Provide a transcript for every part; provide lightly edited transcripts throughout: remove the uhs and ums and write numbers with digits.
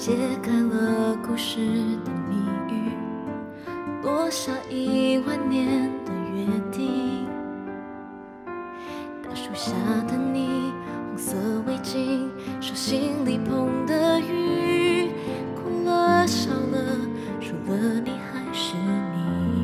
揭开了故事的谜语，落下10000年的约定。大树下的你，红色围巾，手心里捧的雨，哭了笑了，输了你还是你。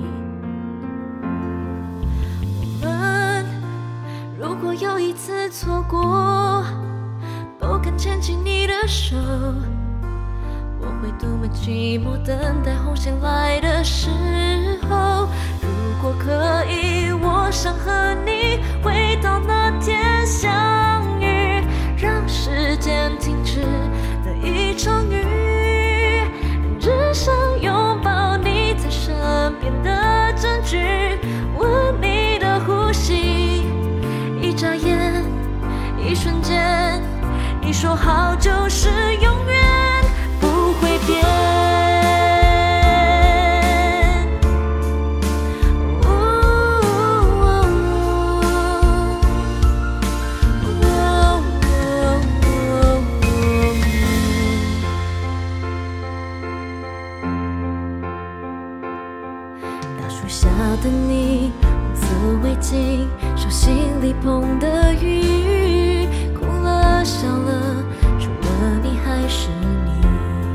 我们如果有一次错过，不敢牵起你的手，我会多么寂寞，等待红线来的时候。如果可以，我想和你回到那天相遇，让时间停止的一场雨，只想拥抱你在身边的证据，闻你的呼吸，一眨眼，一瞬间，你说好就是永远不会变。大树下的你，红色围巾，手心里捧的雨，哭了笑了，除了你还是你。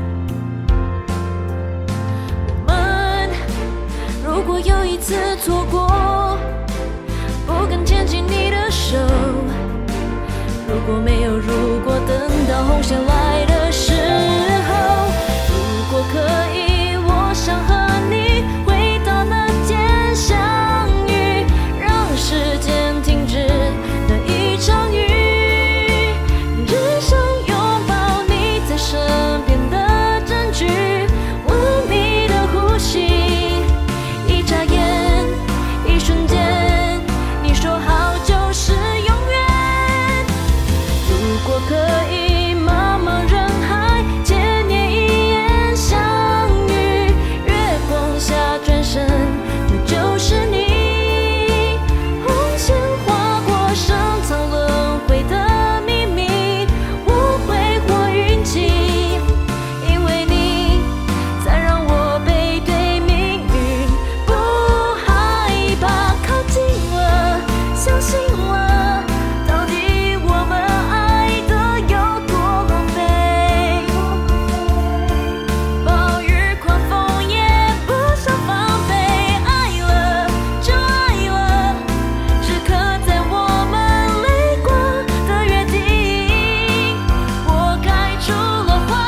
我们如果有一次错过，不敢牵起你的手，如果没有如果，等到红线来的时候，如果可以，我想和你回到那天相遇，让时间停止的一场雨，只想拥抱你在身边的证据，闻你的呼吸，一眨眼，一瞬间，你说好就是永远。如果可以，茫茫人海，千年一眼相遇，月光下转身，这就是你。红线划过深藏轮回的秘密，我挥霍运气，因为你才让我背对命运不害怕，靠近了，相信了，到底我们爱的有多狼狈，暴雨狂风也不想防备，爱了就爱了，时刻在我们泪过的约定，我开出了花。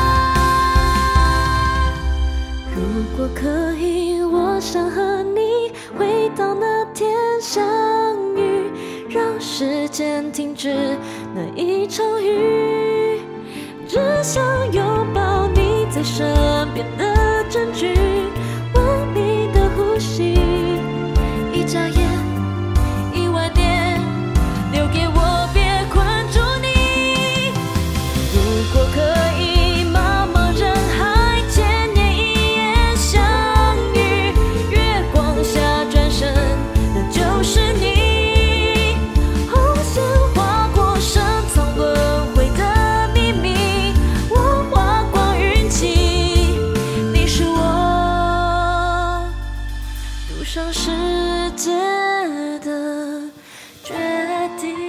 如果可以，我想和你回到那天相遇，让时间停止那一场雨，只想拥抱你在身边的证据，闻你的呼吸，一眨眼，10000年，留给我，别困住你。如果可以，茫茫人海，千年一眼相遇，月光下转身，那就是你。红线划过深藏轮回的秘密，我花光运气，你是我赌上世界的决定。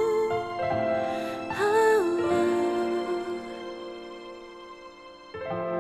啊啊啊